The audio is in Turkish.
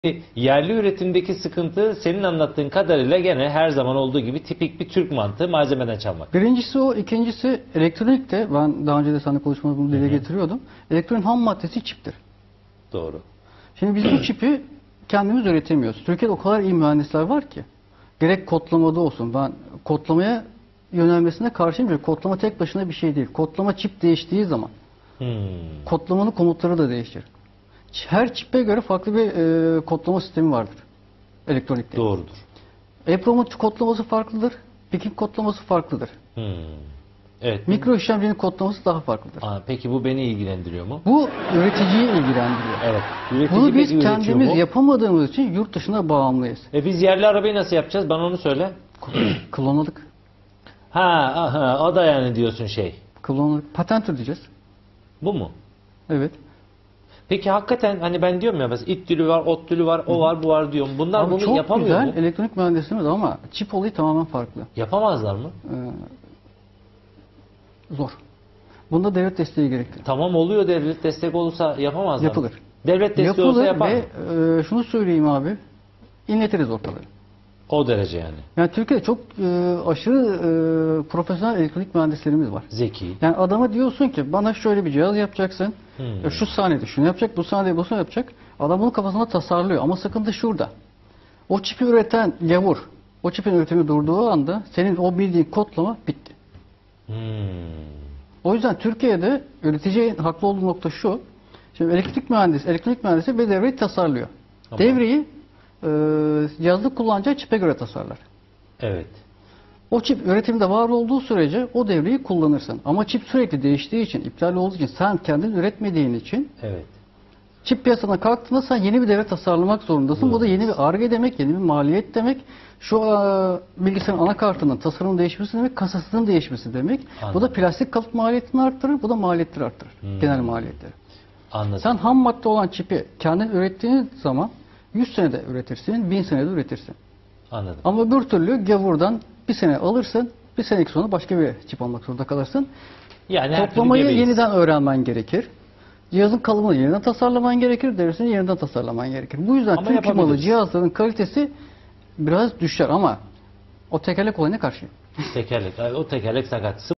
Yerli üretimdeki sıkıntı senin anlattığın kadarıyla gene her zaman olduğu gibi tipik bir Türk mantığı, malzemeden çalmak. Birincisi o, ikincisi elektronikte, ben daha önce de seninle konuşmamda bunu dile getiriyordum. Elektronik ham maddesi çiptir. Doğru. Şimdi biz bu çipi kendimiz üretemiyoruz. Türkiye'de o kadar iyi mühendisler var ki. Gerek kodlamada olsun. Ben kodlamaya yönelmesine karşıyım. Çünkü kodlama tek başına bir şey değil. Kodlama çip değiştiği zaman kodlamanın komutları da değişir. Her çipe göre farklı bir kodlama sistemi vardır elektronikte. Doğrudur. EEPROM'un kodlaması farklıdır. PIC'in kodlaması farklıdır. Evet. Mikro işlemcinin kodlaması daha farklıdır. Peki bu beni ilgilendiriyor mu? Bu üreticiyi ilgilendiriyor. Evet. Üretici Bunu biz peki üretiyor kendimiz mu? yapamadığımız için yurt dışına bağımlıyız. Biz yerli arabayı nasıl yapacağız? Bana onu söyle. Klonladık. O da yani diyorsun şey. Klonladık. Patent ödeyeceğiz. Bu mu? Evet. Peki hakikaten hani ben diyorum ya mesela it dili var, ot dili var, o var, bu var diyorum. Bunlar Abi bunu çok yapamıyor güzel mu? elektronik mühendisliğimiz ama çip olayı tamamen farklı. Yapamazlar mı? Zor. Bunda devlet desteği gerektirir. Tamam oluyor, devlet destek olursa yapamazlar Yapılır. mı? Devlet desteği olsa yapar mı? Ve şunu söyleyeyim abi, inletiriz ortalığı. O derece yani. Yani Türkiye'de çok aşırı profesyonel elektronik mühendislerimiz var. Zeki. Yani adama diyorsun ki bana şöyle bir cihaz yapacaksın. Şu saniyede şunu yapacak, bu saniyede bunu yapacak. Adam bunu kafasında tasarlıyor ama sıkıntı şurada. O çipi üreten gavur, o çipin üretimi durduğu anda senin o bildiğin kodlama bitti. O yüzden Türkiye'de üreticinin haklı olduğu nokta şu. Şimdi elektronik mühendisi bir devreyi tasarlıyor. Tamam. Devreyi cihazda kullanacağı çipe göre tasarlar. Evet. O çip üretimde var olduğu sürece o devreyi kullanırsın. Ama çip sürekli değiştiği için, iptal olduğu için, sen kendin üretmediğin için Evet. çip piyasasına kalktığında sen yeni bir devre tasarlamak zorundasın. Bu da yeni bir Ar-Ge demek, yeni bir maliyet demek. Şu bilgisayarın anakartının tasarım değişmesi demek, kasasının değişmesi demek. Anladım. Bu da plastik kalıp maliyetini arttırır, bu da maliyetleri arttırır. Genel maliyetleri. Anladım. Sen ham madde olan çipi kendin ürettiğin zaman 100 senede üretirsin, 1000 senede üretirsin. Anladım. Ama öbür türlü gavurdan bir sene alırsın, bir seneki sonra başka bir çip almak zorunda kalırsın. Yani her türlü Toplamayı gebeyiz. yeniden öğrenmen gerekir. Cihazın kalıbını yeniden tasarlaman gerekir, devresini yeniden tasarlaman gerekir. Bu yüzden Ama Türk malı yapabiliriz. cihazların kalitesi biraz düşer ama o tekerlek olayına karşı. Tekerlek. O tekerlek sakat.